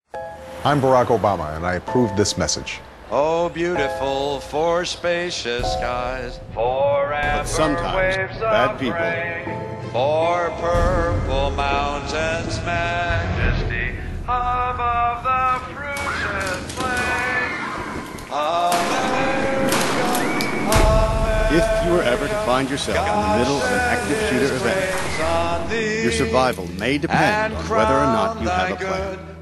I'm Barack Obama, and I approve this message. Oh, beautiful for spacious skies, for amber But sometimes waves bad of people. rain, for purple mountains, majesty above the fruited plain. America, If you were ever to find yourself in the middle of an active shooter event, your survival may depend on whether or not you have a plan.